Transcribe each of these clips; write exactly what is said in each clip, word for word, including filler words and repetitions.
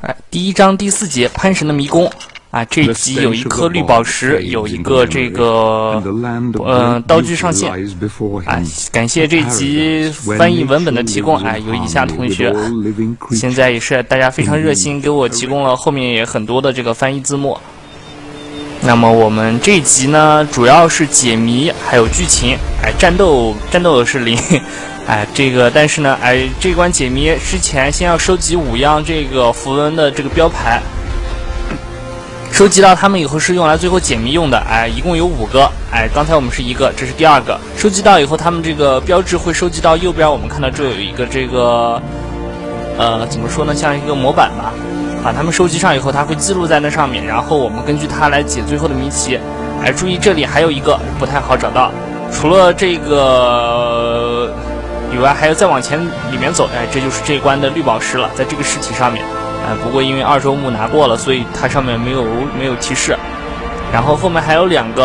哎，第一章第四节潘神的迷宫啊，这一集有一颗绿宝石，有一个这个呃道具上线。哎，感谢这一集翻译文本的提供，哎，有以下同学，现在也是大家非常热心，给我提供了后面也很多的这个翻译字幕。那么我们这一集呢，主要是解谜，还有剧情，哎，战斗战斗是零。哎，这个但是呢，哎，这关解谜之前先要收集五样这个符文的这个标牌，收集到它们以后是用来最后解谜用的。哎，一共有五个。哎，刚才我们是一个，这是第二个。收集到以后，它们这个标志会收集到右边，我们看到这有一个这个，呃，怎么说呢，像一个模板吧。把它们收集上以后，它会记录在那上面，然后我们根据它来解最后的谜题。哎，注意这里还有一个不太好找到，除了这个以外，还要再往前里面走，哎，这就是这一关的绿宝石了，在这个尸体上面，哎，不过因为二周目拿过了，所以它上面没有没有提示。然后后面还有两个，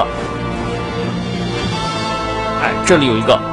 哎，这里有一个，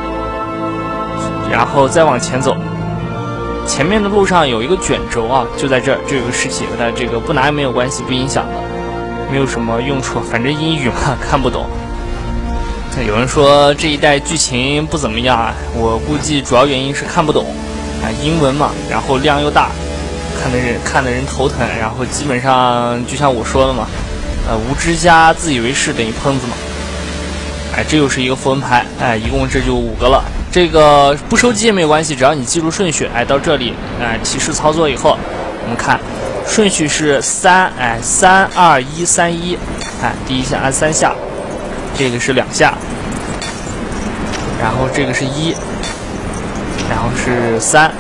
然后再往前走，前面的路上有一个卷轴啊，就在这儿，这有个尸体，但这个不拿也没有关系，不影响的，没有什么用处，反正英语嘛看不懂。有人说这一代剧情不怎么样啊，我估计主要原因是看不懂，啊，英文嘛，然后量又大，看的人看的人头疼，然后基本上就像我说的嘛，呃，无知加自以为是等于喷子嘛。哎，这又是一个符文牌，哎，一共这就五个了。这个不收集也没有关系，只要你记住顺序，哎，到这里，哎，提示操作以后，我们看顺序是三，哎，三二一三一，哎，第一下按三下。这个是两下，然后这个是一，然后是三，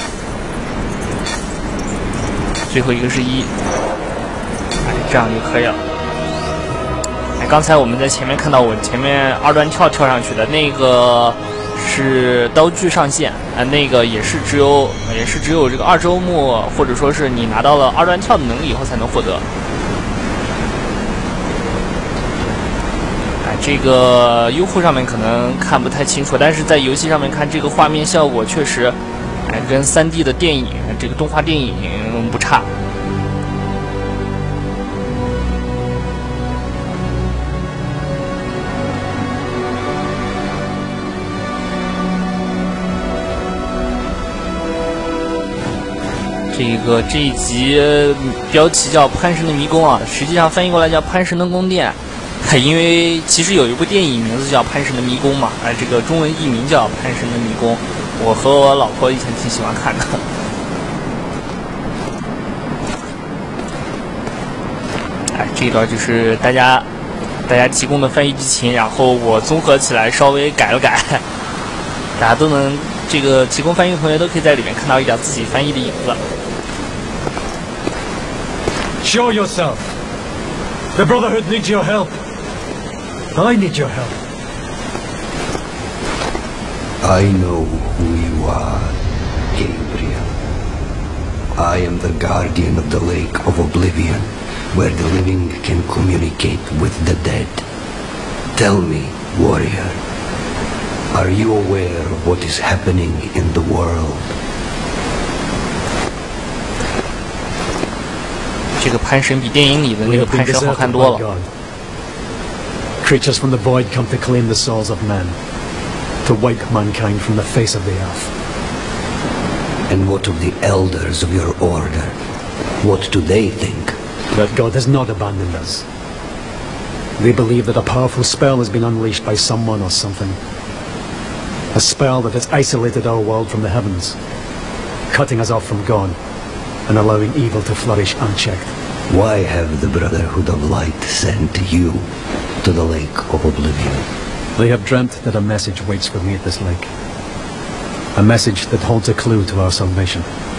最后一个是一，哎，这样就可以了。哎，刚才我们在前面看到我前面二段跳跳上去的那个是刀具上线，啊，那个也是只有也是只有这个二周目或者说是你拿到了二段跳的能力以后才能获得。这个优酷上面可能看不太清楚，但是在游戏上面看这个画面效果确实，哎，跟 三 D 的电影这个动画电影不差。这个这一集标题叫潘神的迷宫啊，实际上翻译过来叫潘神的宫殿。因为其实有一部电影名字叫《潘神的迷宫》嘛，哎，这个中文译名叫《潘神的迷宫》，我和我老婆以前挺喜欢看的。哎，这一段就是大家大家提供的翻译剧情，然后我综合起来稍微改了改，大家都能这个提供翻译的同学都可以在里面看到一点自己翻译的影子。 Show yourself. The Brotherhood needs your help. I need your help. I know who you are, Gabriel. I am the guardian of the Lake of Oblivion, where the living can communicate with the dead. Tell me, warrior, are you aware of what is happening in the world? 这个潘神比电影里的那个潘神好看多了。 Creatures from the void come to claim the souls of men, to wipe mankind from the face of the earth. And what of the elders of your order? What do they think? That God has not abandoned us. They believe that a powerful spell has been unleashed by someone or something. A spell that has isolated our world from the heavens, cutting us off from God, and allowing evil to flourish unchecked. Why have the Brotherhood of Light sent you to the Lake of Oblivion? They have dreamt that a message waits for me at this lake. A message that holds a clue to our salvation.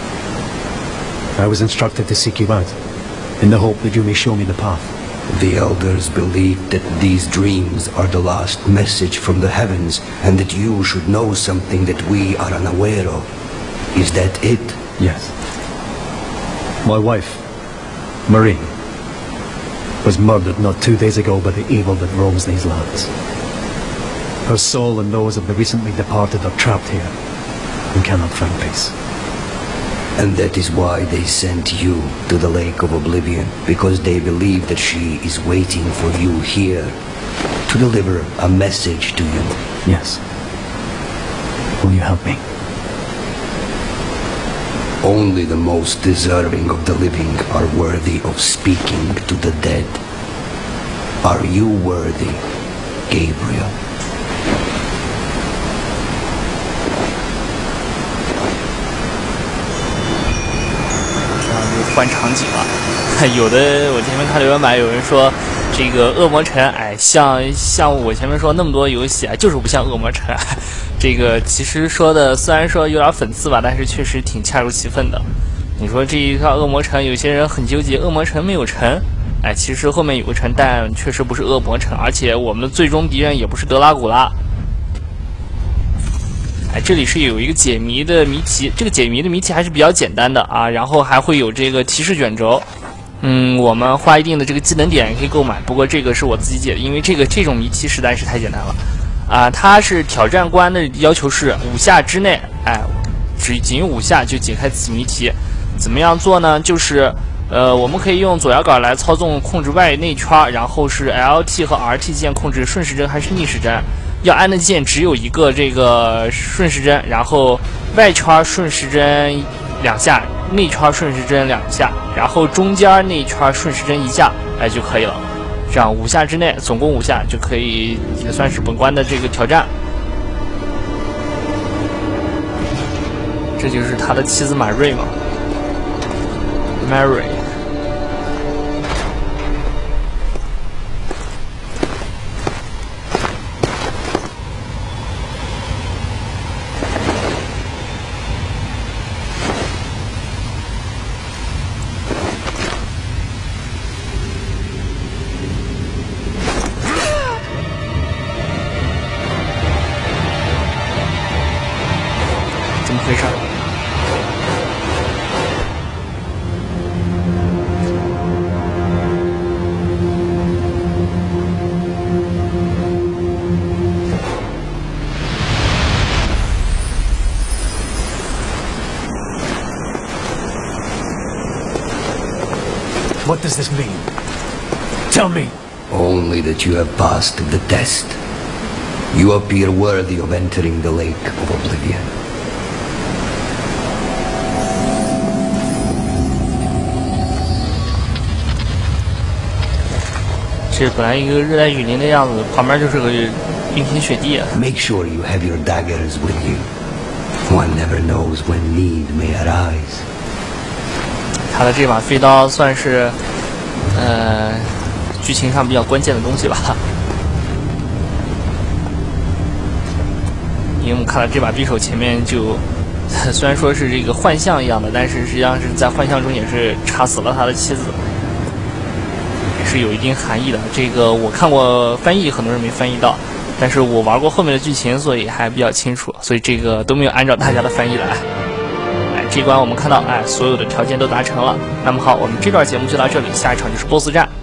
I was instructed to seek you out, in the hope that you may show me the path. The elders believe that these dreams are the last message from the heavens, and that you should know something that we are unaware of. Is that it? Yes. My wife, Marie, was murdered not two days ago by the evil that roams these lands. Her soul and those of the recently departed are trapped here and cannot find peace. And that is why they sent you to the Lake of Oblivion, because they believe that she is waiting for you here to deliver a message to you. Yes. Will you help me? Only the most deserving of the living are worthy of speaking to the dead. Are you worthy, Gabriel? 换场景了，有的我前面看留言板有人说，这个恶魔城，哎，像像我前面说那么多游戏啊，就是不像恶魔城。这个其实说的虽然说有点讽刺吧，但是确实挺恰如其分的。你说这一套恶魔城，有些人很纠结，恶魔城没有城，哎，其实后面有个城，但确实不是恶魔城，而且我们的最终敌人也不是德拉古拉。哎，这里是有一个解谜的谜题，这个解谜的谜题还是比较简单的啊，然后还会有这个提示卷轴，嗯，我们花一定的这个技能点可以购买，不过这个是我自己解的，因为这个这种谜题实在是太简单了啊，它是挑战关的要求是五下之内，哎，只仅用五下就解开此谜题，怎么样做呢？就是呃，我们可以用左摇杆来操纵控制外内圈，然后是 L T 和 R T 键控制顺时针还是逆时针。要按的键只有一个，这个顺时针，然后外圈顺时针两下，内圈顺时针两下，然后中间内圈顺时针一下，哎就可以了。这样五下之内，总共五下就可以也算是本关的这个挑战。这就是他的妻子马瑞嘛 ，Mary。怎么回事？ What does this mean? Tell me. Only that you have passed the test. You appear worthy of entering the Lake of Oblivion. 这本来一个热带雨林的样子，旁边就是个冰天雪地。 Make sure you have your daggers with you. One never knows when need may arise. 他的这把飞刀算是，呃，剧情上比较关键的东西吧。因为我们看到这把匕首前面就，虽然说是这个幻象一样的，但是实际上是在幻象中也是插死了他的妻子。是有一定含义的，这个我看过翻译，很多人没翻译到，但是我玩过后面的剧情，所以还比较清楚，所以这个都没有按照大家的翻译来。哎，这一关我们看到，哎，所有的条件都达成了。那么好，我们这段节目就到这里，下一场就是 B O S S 战。